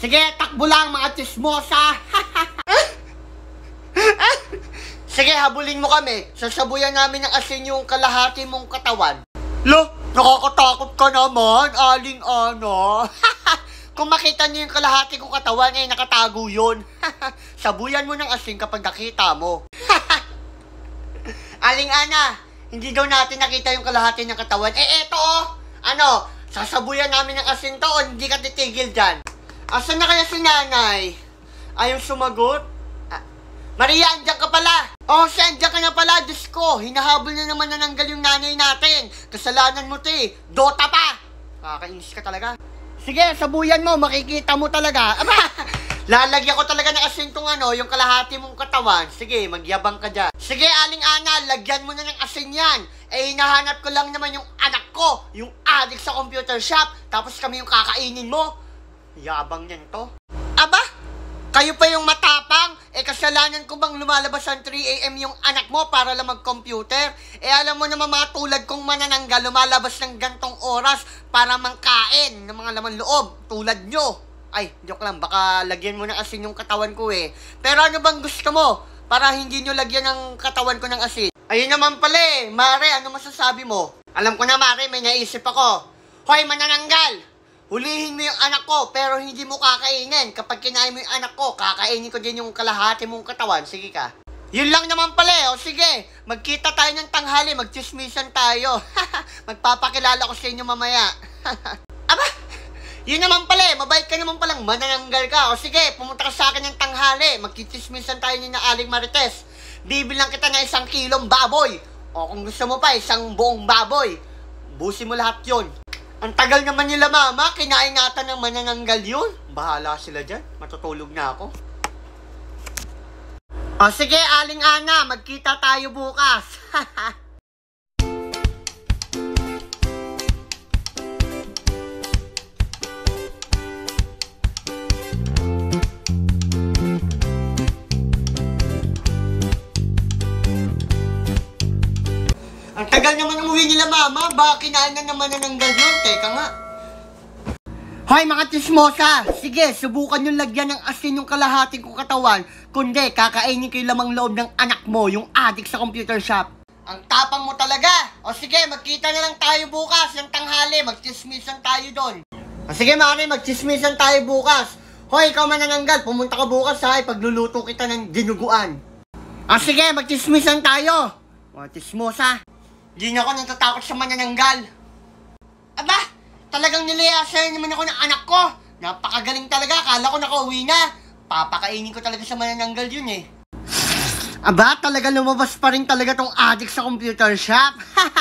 Sige, takbo lang mga chismosa. Sige, habulin mo kami. Sasabuyan namin ng asin yung kalahati mong katawan. Lo, nakakatakot ka naman, Aling Ana. Kung makita niyo yung kalahati kong katawan, eh, nakatago yun. Sabuyan mo ng asin kapag nakita mo. Aling Ana, hindi daw natin nakita yung kalahati ng katawan. Eh, eto oh. Ano, sasabuyan namin ng asin to o hindi ka titigil dyan? Asan na kaya si nanay? Ayaw sumagot? Maria, andyan ka pala. Oh, andyan ka na pala. Diyos ko, hinahabol na naman nananggal yung nanay natin. Kasalanan mo to eh. Dota pa. Kakainis ka talaga. Sige, sabuyan mo. Makikita mo talaga. Aba, lalagyan ko talaga ng asin tong ano, yung kalahati mong katawan. Sige, magyabang ka dyan. Sige, Aling Ana, lagyan mo na ng asin yan. Eh, hinahanap ko lang naman yung anak ko, yung addict sa computer shop. Tapos kami yung kakainin mo. Yabang yan to. Aba, kayo pa yung matapang. Eh, kasalanan ko bang lumalabas ang 3 AM yung anak mo para lang mag-computer? Eh, alam mo naman mga tulad kong manananggal, lumalabas ng gantong oras para mangkain ng mga laman loob. Tulad nyo. Ay, joke lang, baka lagyan mo ng asin yung katawan ko eh. Pero ano bang gusto mo? Para hindi nyo lagyan ng katawan ko ng asin. Ayun naman pala eh. Mare, ano masasabi mo? Alam ko na, Mare, may naisip ako. Hoy, manananggal! Hulihin mo yung anak ko, pero hindi mo kakainin. Kapag kinain mo yung anak ko, kakainin ko din yung kalahati mong katawan. Sige ka. Yun lang naman pala eh. O sige, magkita tayo ng tanghali, magchismisan tayo. Magpapakilala ko sa inyo mamaya. Aba, yun naman pala eh. Mabait ka naman palang manananggal ka. O sige, pumunta ka sa akin ng tanghali. Magkichismisan tayo ni na Aling Marites. Bibilang kita na 1 kilong baboy. O kung gusto mo pa, 1 buong baboy. Busin mo lahat yun. Ang tagal naman nila, mama. Kinaingatan ng manananggal yun. Bahala sila dyan. Matutulog na ako. O sige, Aling Ana. Magkita tayo bukas. Ang tagal naman umuwi nila, mama. Baka kinain na naman nananggal yun. Teka nga. Hoy, mga chismosa. Sige, subukan yung lagyan ng asin yung kalahating kong katawan. Kundi, kakainin ko yung lamang loob ng anak mo, yung addict sa computer shop. Ang tapang mo talaga. O sige, magkita na lang tayo bukas ng tanghali. Magchismisan tayo doon. O sige, Mari, magchismisan tayo bukas. Hoy, ikaw manananggal. Pumunta ka bukas ha. Ipagluluto kita ng dinuguan. O sige, magchismisan tayo. Mga chismosa. Di na ako natatakot sa manananggal. Aba, talagang nilayasan naman ako ng anak ko. Napakagaling talaga, akala ko nakauwi na. Papakainin ko talaga sa manananggal yun eh. Aba, talaga lumabas pa rin talaga tong addict sa computer shop.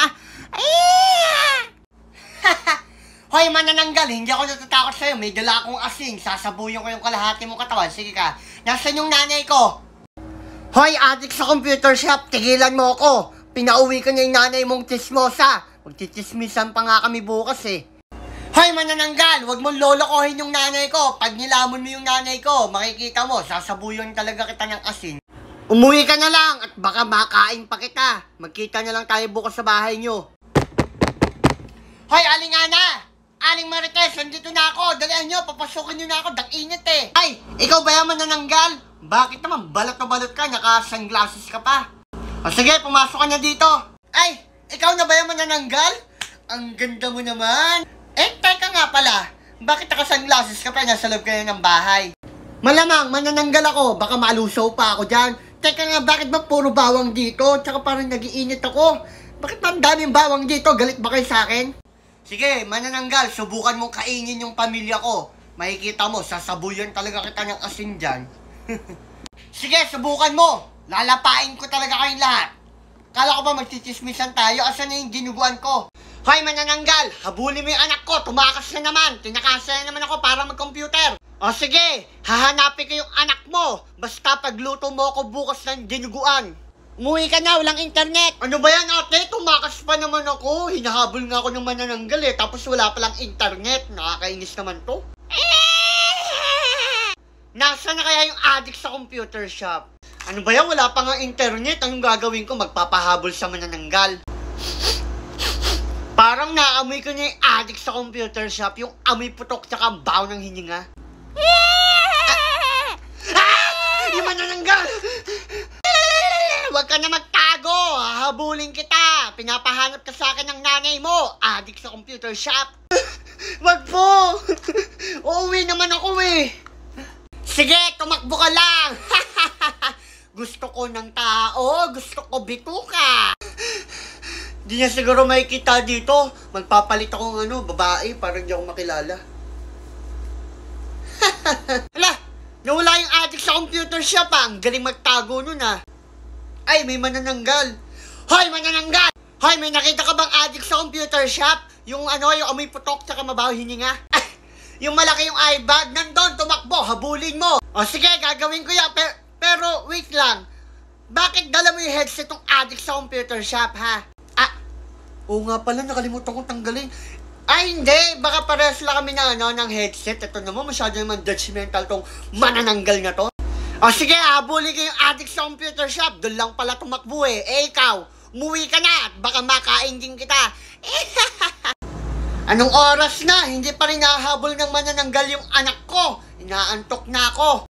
Hoy, manananggal, hindi ako natatakot sa'yo. May dala akong asin, sasabuyan ko yung kalahati mong katawan. Sige ka, nasaan yung nanay ko? Hoy, addict sa computer shop, tigilan mo ako. Pinauwi ko na yung nanay mong chismosa. Magchichismisan pa nga kami bukas eh. Hoy, manananggal, wag mong lolokohin yung nanay ko. Pag nilamon mo yung nanay ko, makikita mo, sasabuyan talaga kita ng asin. Umuwi ka na lang at baka makain pa kita. Magkita na lang tayo bukas sa bahay nyo. Hoy, Aling Ana! Aling Marites, nandito na ako. Dalihan nyo, papasukin nyo na ako. Dak-init eh. Ay, ikaw ba yung manananggal? Bakit naman, balot na balot ka, naka-sunglasses ka pa? O sige, pumasok ka na dito. Ay, ikaw na ba yung manananggal? Ang ganda mo naman. Eh, teka nga pala. Bakit naka-sunglasses ka pa? Nasa loob ka na ng bahay. Malamang, manananggal ako. Baka malusaw pa ako dyan. Teka nga, bakit ba puro bawang dito? Tsaka parang nagiinit ako. Bakit ba ang daming bawang dito? Galit ba kayo sa akin? Sige, manananggal. Subukan mong kainin yung pamilya ko. Makikita mo, sasabuyan talaga kita ng asin dyan. Sige, subukan mo. Lalapain ko talaga kayong lahat. Kala ko ba magchichismisan tayo? Asan na yung dinuguan ko? Hoy, manananggal! Habulin mo yung anak ko! Tumakas na naman! Tinakasa na naman ako para mag-computer! O sige, hahanapin ko yung anak mo! Basta pagluto mo ako bukas ng dinuguan! Umuwi ka na, walang internet! Ano ba yan, ate? Tumakas pa naman ako! Hinahabol nga ako ng manananggal eh, tapos wala palang internet! Nakakainis naman to! Nasaan na kaya yung addict sa computer shop? Ano ba yan? Wala pa nga internet. Anong gagawin ko? Magpapahabol sa manananggal. Parang naamoy ko na yung addict sa computer shop. Yung amoy putok tsaka ang baho ng hininga. huwag ka na magtago. Hahabulin kita. Pinapahanap ka sa akin ng nanay mo. Adik sa computer shop. Wag po. Uuwi naman ako eh. Sige, tumakbo ka lang. Gusto ko ng tao. Gusto ko bituka. Di niya siguro makikita dito. Magpapalit akong babae para hindi ako makilala. Hala, nawala yung adik sa computer shop ah. Ang galing magtago nun ah. Ay, may manananggal. Hoy, manananggal! Hoy, may nakita ka bang adik sa computer shop? Yung yung amoy putok tsaka mabaho hininga? Yung malaki yung eye bag, nandun, tumakbo, habulin mo. O sige, gagawin ko yan. Pero, wait lang. Bakit dala mo yung headset ng adik sa computer shop, ha? Oo nga pala, nakalimutan kong tanggalin. Ay, hindi. Baka parehas lang kami na ng headset. Ito naman, masyado naman judgmental tong manananggal na to. O sige, habulin ko yung adik sa computer shop. Doon lang pala tumakbo eh. Eh, ikaw, umuwi ka na at baka makain din kita. Anong oras na? Hindi pa rin nahabol ng manananggal yung anak ko. Inaantok na ako.